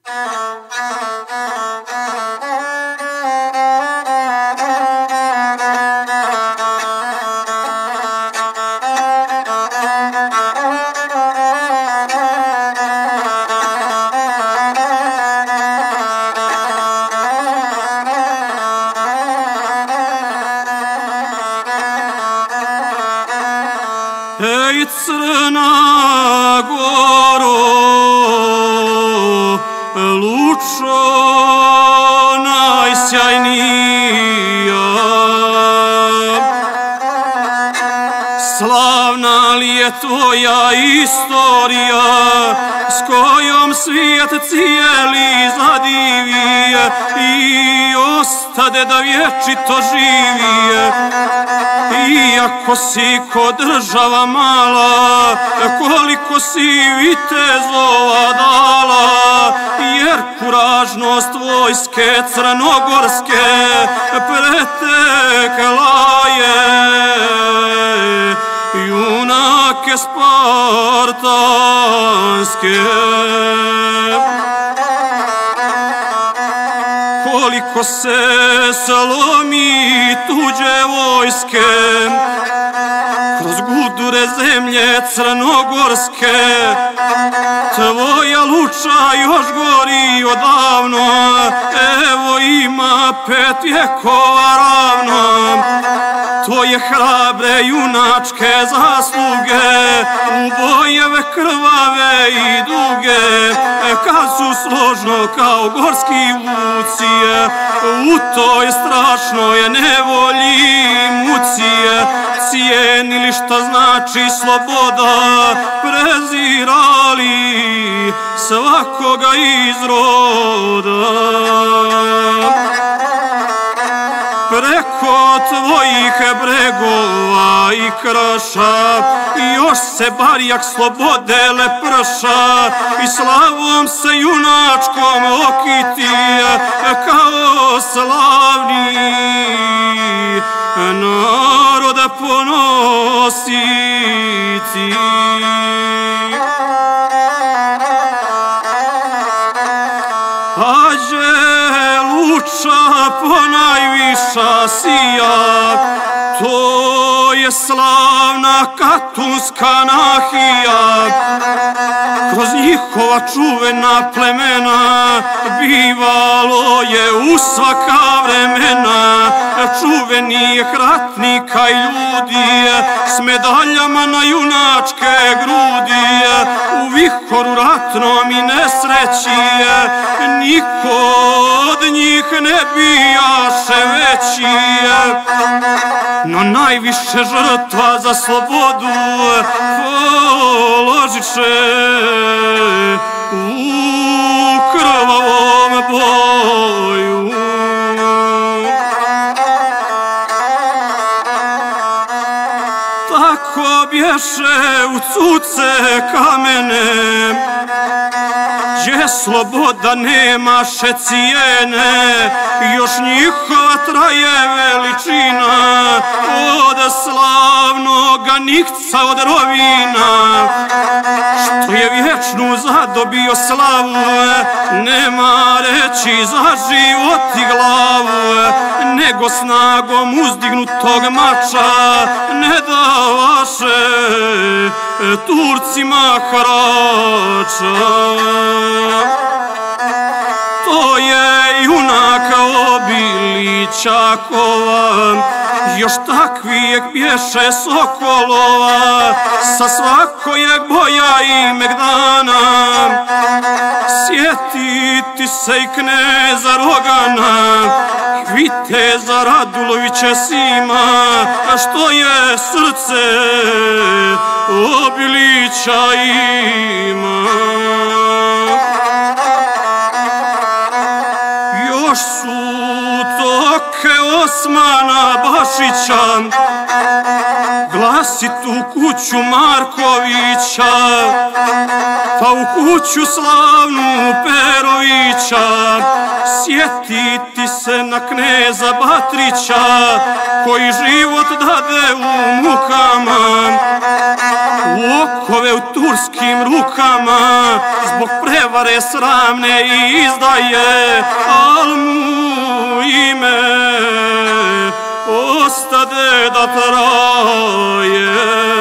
Ej, Crna Goro, lučo najsjajnija, slavna li je tvoja istorija, s kojom svijet cijeli zadivije i ostade da vječito živije. Iako si ko država mala, koliko si vitezova dala, jer kuražnost vojske crnogorske pretekla je junake spartanske. Koliko se slomi tuđe vojske, kroz gudure zemlje crnogorske, tvoja luča još gori odavno, evo ima 5 vjekova ravno. Tvoje hrabre junačke zasluge, u bojeve krvave i duge, kad su složno kao gorski vucije, u toj strašnoj nevolji mucije, cijenili šta znači sloboda, prezirali svakoga iz roda. Preko tvojih bregova i kraša još se barjak slobode leprša i slavom se junačkom okitije kao slavni naroda ponositi. Ađe luča ponajviša sija, to je slavna katunska nahija. Kroz njihova čuvena plemena bivalo je u svaka vremena čuvenih ratnika i ljudi s medaljama na junačke grudi. U vihoru ratnom i nesreći niko od njih ne bijaše veći, no najviše žrtva za slobodu položiše u krvavom boju. Tako bješe u cuce kamene, gdje sloboda nemaše cijene, još njihova traje veličina od slavnoga Nikca od Rovina, što je vječnu zadobio slavu, nema reći za život i glavu, nego snagom uzdignutog mača ne davaše Turcima harača. To je junaka Obilićakova, još takvijeg bješe sokolova, sa svakojeg boja i megdana. Sjetiti se i kneza Rogana, viteza Radulovića Sima, što je srce Obilića ima. Još su toke Osmana Bašića, glasit u kuću Markovića, pa u kuću slavnu Perovića. Sjetiti se na kneza Batrića, koji život dade u mukama, u okove sinove u turskim rukama, zbog prevare sramne izdaje, al mu ime ostade da traje.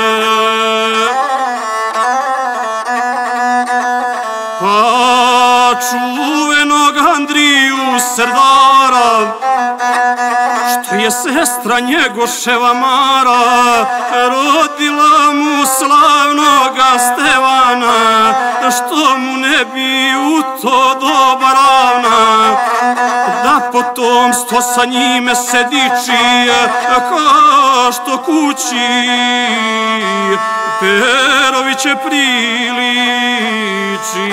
Pa čuvenog Andriju Serdara, što je sestra Njegoševa Mara, rodila mu slavnoga Stevana, što mu ne bi u to doba ravna, da potomstvo sa njime se diči, kao što kući Peroviće priliči.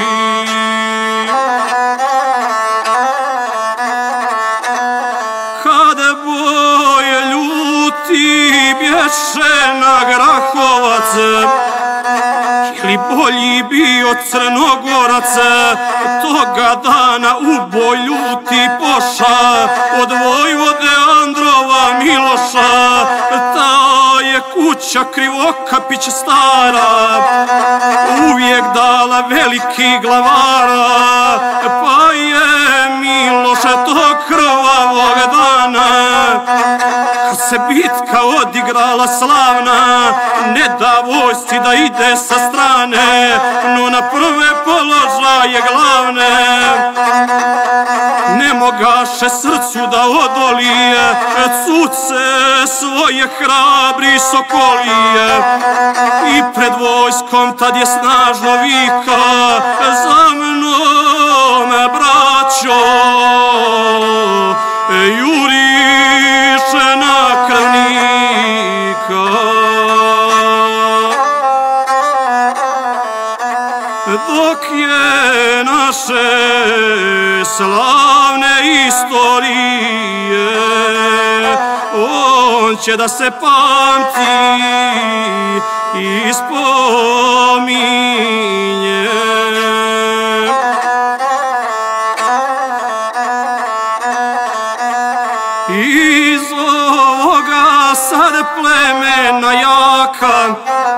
Kada boje ljuti bješe na Grahovac, ili bolji bio Crnogorac, toga dana u boj ljuti poša od vojvode Androva Miloša. Ta je kuća Krivokapić stara, uvijek dala veliki glavara, pa je Miloše tog krvavog dana, kad se bitka odigrala slavna, ne da vojsci da ide sa strane, no na prve položaje glavne. Ne mogaše srcu da odolije cuce svoje hrabri sokolije, i pred vojskom tad je snažno vika: za mnom, braćo, juriše na krvnika. Dok je naše slavne istorije, on će da se pamti i spominje. Iz ovoga sad plemena jaka,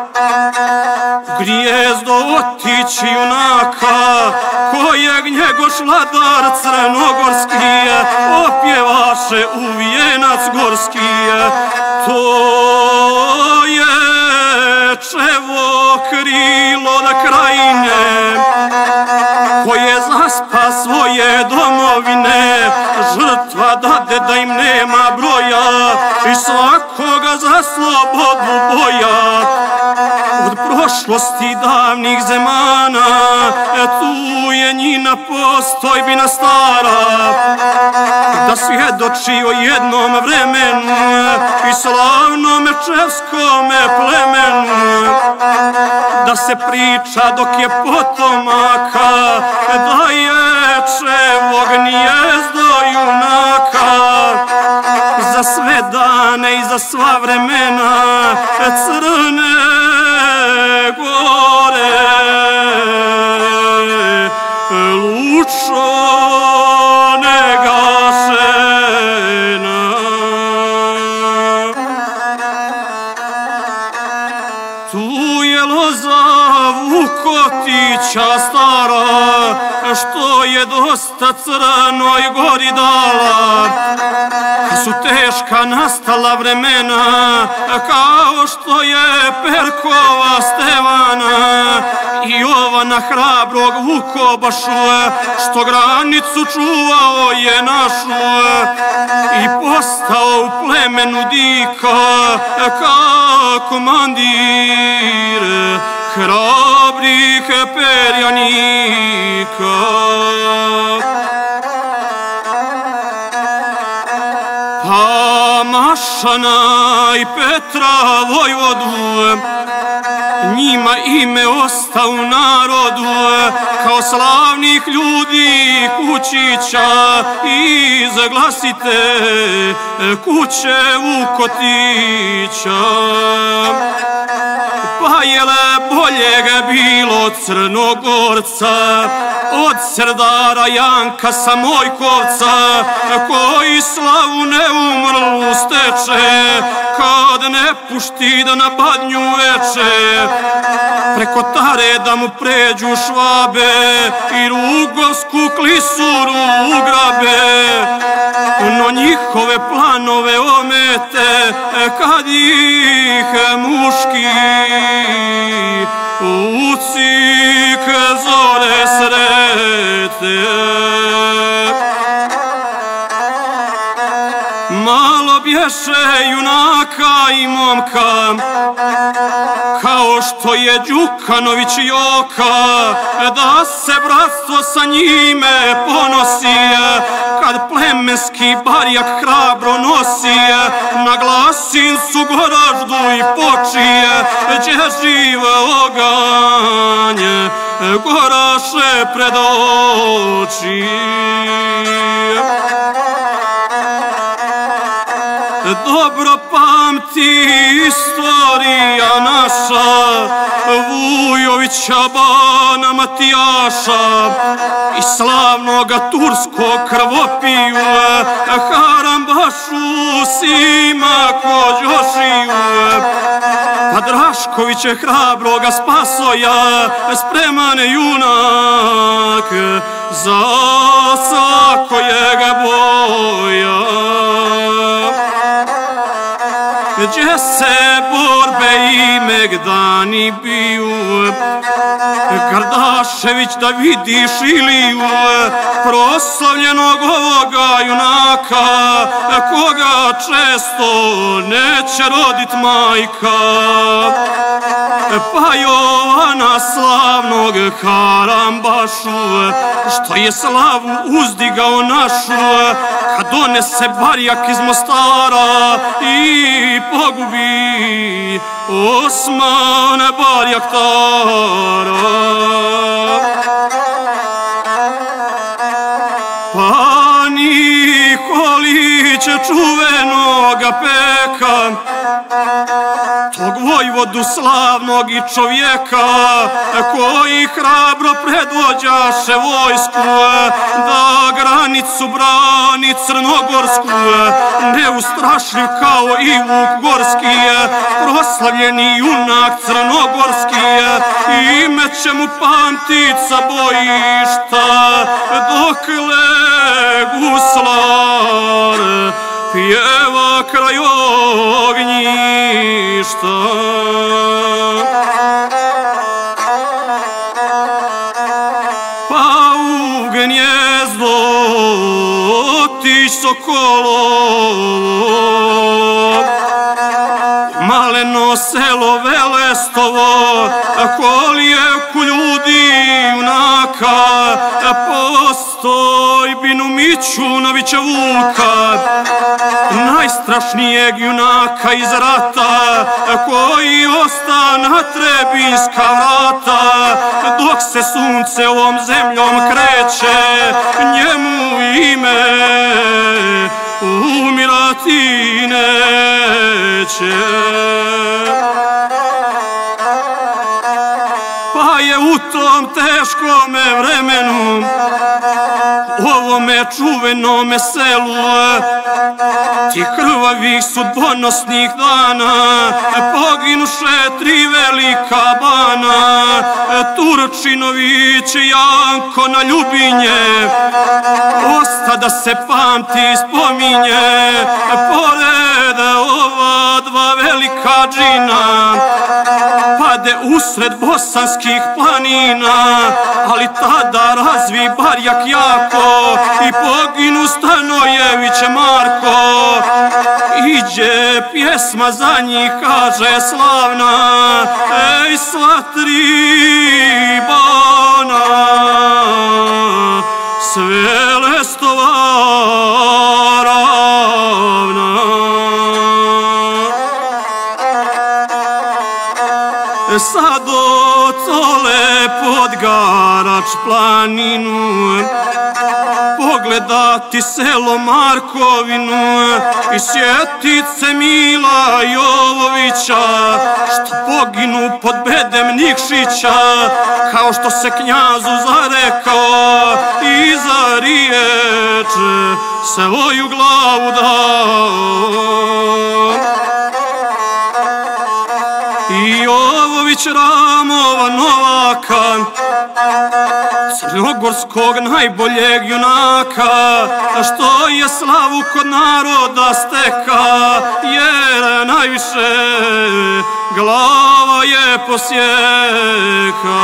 gnijezdo otići junaka, kojeg Njegoš vladar crnogorski opjevaše u vijenac gorski. To je čevo krilo da krajine, koje zaspa svoje domovine, žrtva dade da im nema broja, i svakoga za slobodu boja. Od prošlosti davnih zemana, tu je njina postojbina stara, da svjedoči o jednom vremenu i slavnom čevskome plemenu, da se priča dok je potomaka, da je čevo gnijezdo junaka. Za sve dane i za sva vremena Crne Gore, lučo ne gašena. Tu je loza Vukotića stara, što je dosta Crnoj Gori dala, kad su teška nastala vremena, kao što je Perkova Stevana i Jovana hrabrog Vukobašu, što granicu čuvao je našu, i postao u plemenu dika kao komandir hrabrih perjanika. Pa Mašana i Petra vojvodu, njima ime osta u narodu, kao slavnih ljudi kućića, i zaglasite kuće Vukotića. Pa je li boljeg bilo Crnogorca od Serdara Janka Samojkovca, koji slavu neumrlu steče kad ne pušti da na badnju veče, preko Tare da mu pređu Švabe i Rugovsku klisuru ugrabe, no njihove planove omete kad ih muški u cik zore srete. Malo bješe junaka i momka, kao što je Đukanović Joka, da se bratstvo sa njime ponosi, kad plemenski barjak hrabro nosi na Glasincu, Goraždu i Počije, gdje žive oganje goraše pred oči. Dobro pamti istorija naša Vujovića, Bana, Matijaša i slavnoga turskog krvopiju Harambašu, Sima Kođošiju, pa Draškoviće hrabroga Spasoja, spreman junak za svakojeg boja. Gdje se borbe i megdani biju, Kardašević da vidiš Iliju, proslavljenog ovoga junaka, koga često neće rodit majka. Pa Jovana slavnog Harambašu, što je slavu uzdigao našu, kad donese barjak iz Mostara i pogubi Osman Barjaktara. Pa Nikolić čuvenoga Peka, tog vojvodu slavnog i čovjeka, koji hrabro predvođaše vojsku da granicu brani crnogorsku, neustrašljiv kao i Vuk Gorski, proslavljeni junak crnogorski, ime će mu pamtit sa bojišta dokle guslar pjeva kraj ognjišta. Pa u gnjezdo otić sokolovo, maleno selo Velestovo, kolijevku ljudi junaka, postojbinu Mićunovića Vuka, najstrašnijeg junaka iz rata, koji osta na Trebinjska vrata, dok se sunce ovom zemljom kreće, njemu ime umirati neće. Pa je u tom teškome vremenu, ovome čuvenome selu, ti krvavih sudbonosnih dana, poginuše 3 velika bana, Turčinović i Janko na Ljubinje, osta da se pamti i spominje, pored ova 2 velika džina, pade usred bosanskih planina, ali tada razvi barjak jako i poginu Stanojević Marko. Iđe pjesma za njih, kaže slavna, ej sva 3 bana, s Velestova ravna. Sad ocole pod Garač planinu, pogledati selo Markovinu i sjetit se Mila Jovovića, što poginu pod bedem Nikšića, kao što se knjazu zarekao i za riječe svoju glavu dao. I Jovović Ramova Novaka, crnogorskog najboljeg junaka, što je slavu kod naroda steka, jer najviše glava je posjeka.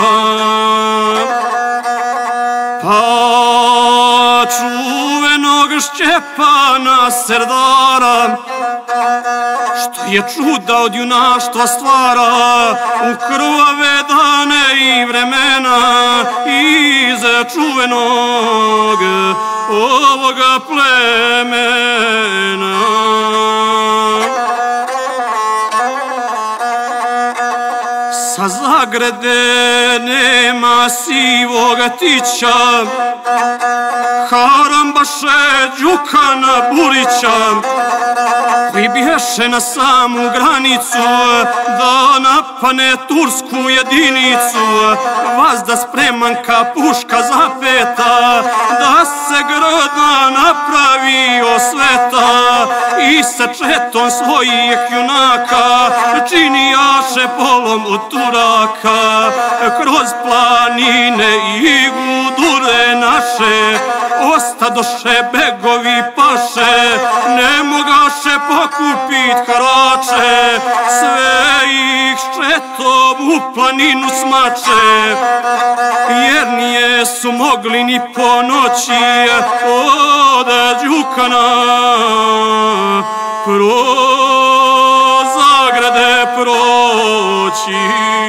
Pa čuvenog Šćepana Serdara, što je čuda od junaštva stvara u krvave dane i vremena, iz čuvenog ovoga plemena. Sa zagrade nema sivoga tića, Harambaše Đukana Burića, koji bješe na samu granicu da napane tursku jedinicu. Vazda spreman ka puška zapeta, da se Grodna napravi osveta, i sa četom svojih junaka činijaše polom od Turaka. Kroz planine i gudure naše ostadoše begovi paše, ne mogaše pokupit harače, sve ih ščetom u planinu smače, jer nije su mogli ni po noći od Đukana zagrade proći.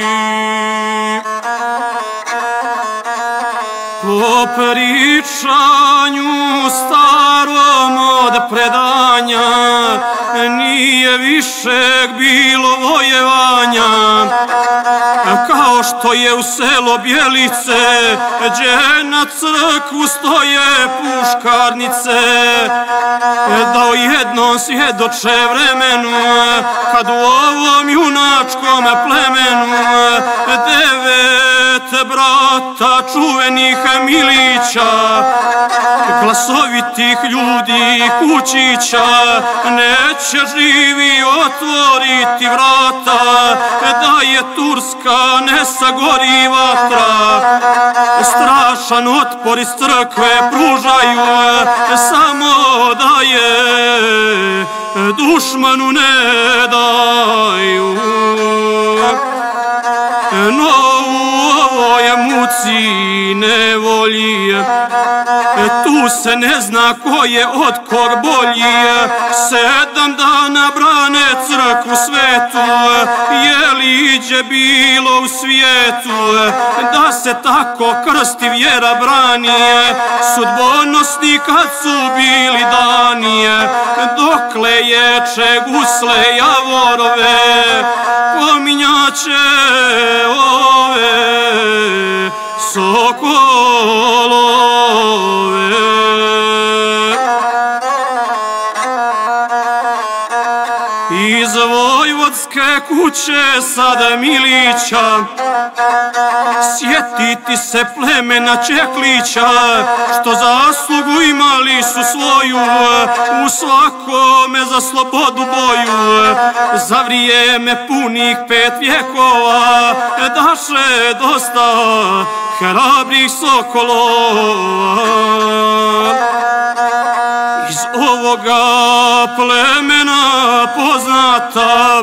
Po pričanju starom od predanja, nije višeg bilo vojevanja, kao što je u selo Bjelice, gdje na crkvu stoje puškarnice, da o jednom svjedoče vremenu, kad u ovom junačkom plemenu 9 brata čuvenih Milića, glasovitih ljudi i kućića, neće živi otvoriti vrata, da je Turska ne sagori vatra. Strašan otpor iz crkve pružaju, samo da je dušmanu ne daju. No u ovoj muci nevolji, tu se ne zna ko je od kog bolji. 7 dana brane crkvu svetu, je li iđe bilo u svijetu, da se tako krsti vjera brani. Sudbonosni kad su bili dani, dokle ječe gusle javorove, pominjaće ove sokolove. Iz vojvodske kuće sada Milića, sjetiti se plemena Čeklića, što zaslugu imali su svoju u svakome za slobodu boju. Za vrijeme punih 5 vjekova daše dosta hrabrih sokolova. Iz ovoga plemena poznata,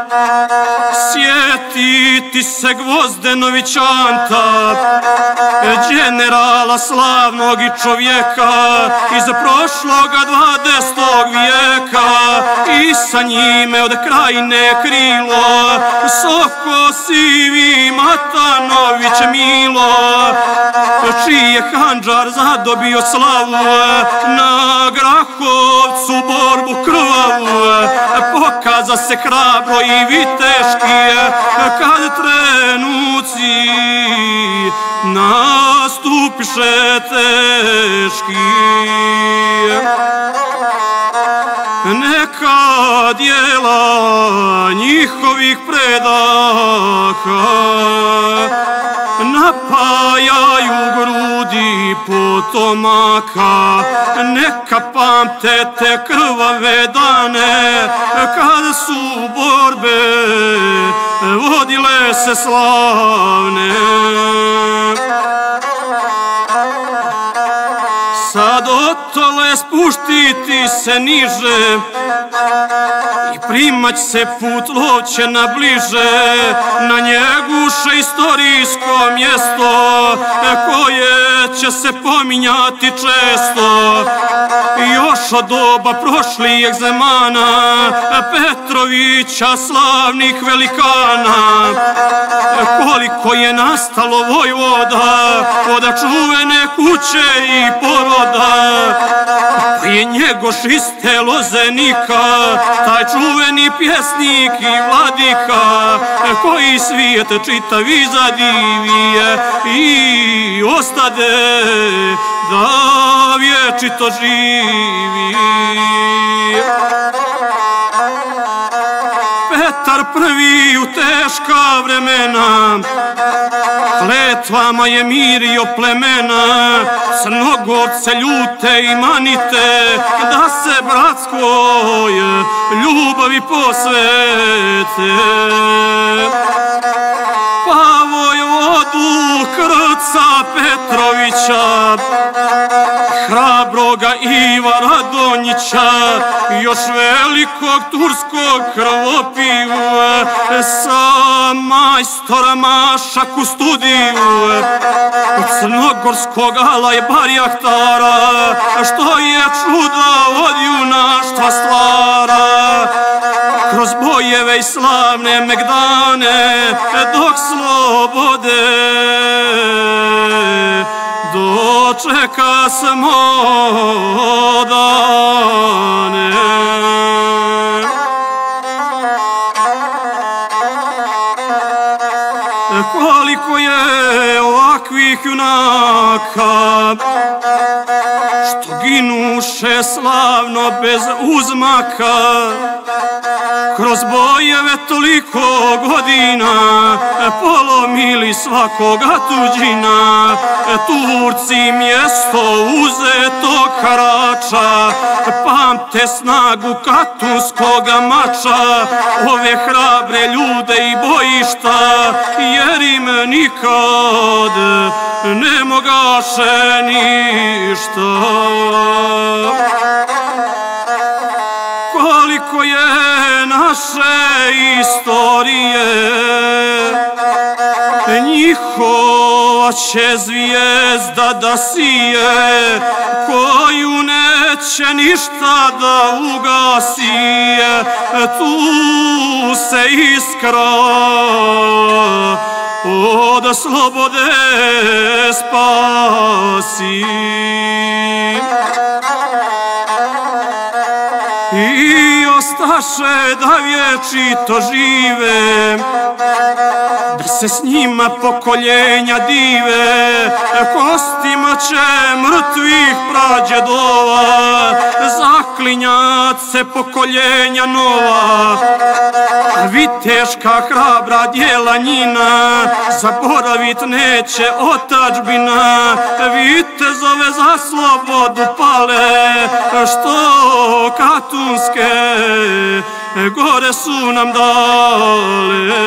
sjetiti se Gvozdenovićanta, generala slavnog i čovjeka iz prošloga 20. vijeka, i sa njime od Krajine krilo Soko sivi Matanović Milo, čiji je handžar zadobio slavu na Grahovcu borbu krvavu. Pokaza se hrabro i viteški kad trenuci nastupiše teški. djela njihovih predaka, napajaju grudi potomaka, neka pamte te krvave dane, kada su borbe vodile se slavne. Sad otole spuštiti se niže i primać se put loće na bliže, na njeguše istorijsko mjesto koje će se pominjati često. Još od doba prošlijeg zemana Petrovića, slavnih velikana, koliko je nastalo vojvoda od čuvene kuće i poroda, pa je Njegoš iz te Lozenika, taj čuveni pjesnik i vladika, koji svijet čitavi zadivije i ostade da vječito živi. Petar prvi u teška vremena kletvama je mirio plemena, Crnogorce ljute i manite, da se bratskoj ljubavi posvete. Pa vojvodu Krca Petrovića, hrabroga Iva Radonjića, još velikog turskog krvopiju, sa majstora Maša Kustudiju, od crnogorskog Alaj Barjaktara, što je čuda od junaštva stvara. Kroz bojeve i slavne megdane, dok slobode dočeka smo dane. Koliko je ovakvih junaka, što ginuše slavno bez uzmaka, kroz bojeve toliko godina, polomili svakoga tuđina, Turci mjesto uzeto Karača, pamte snagu katunskoga mača, ove hrabre ljude i bojišta, jer im nikad ne mogaše ništa. Koliko je naše istorije, njihova će zvijezda da sije, koju neće ništa da ugasi, tu se iskra od slobode spasi. I ostaše da vječito žive, da se s njima pokoljenja dive, kostima će mrtvih prađedova zaklinjat se pokoljenja nova. A viteška hrabra djela njina zaboravit neće otadžbina, vitezove za slobodu pale, što katunske gore su nam dale.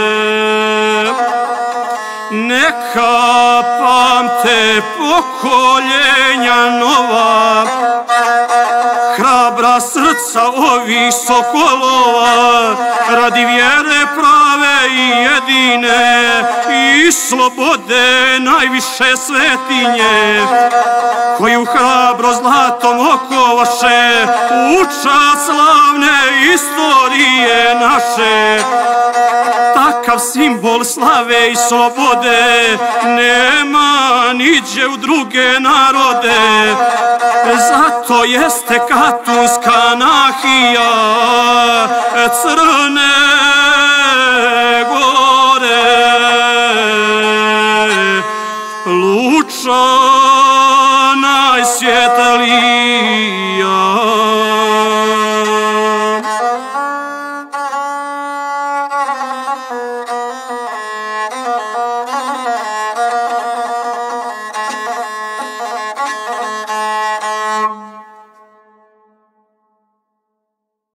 Neka pamte pokoljenja nova, hrabra srca ovih sokolova, radi vjere prave i jedine i slobode najviše svetinje, koju hrabro zlatom okovaše u čast slavne istorije naše. Takav simbol slave i slobode nema niđe u druge narode, zato jeste katunska nahija Crne Gore, luča najsvjetlija.